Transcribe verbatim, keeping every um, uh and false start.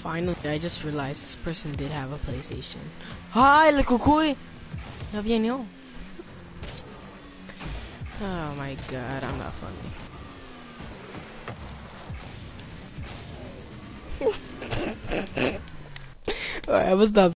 Finally, I just realized this person did have a PlayStation. Hi, le cucuy! No viene. Oh my god, I'm not funny. Alright, I was done.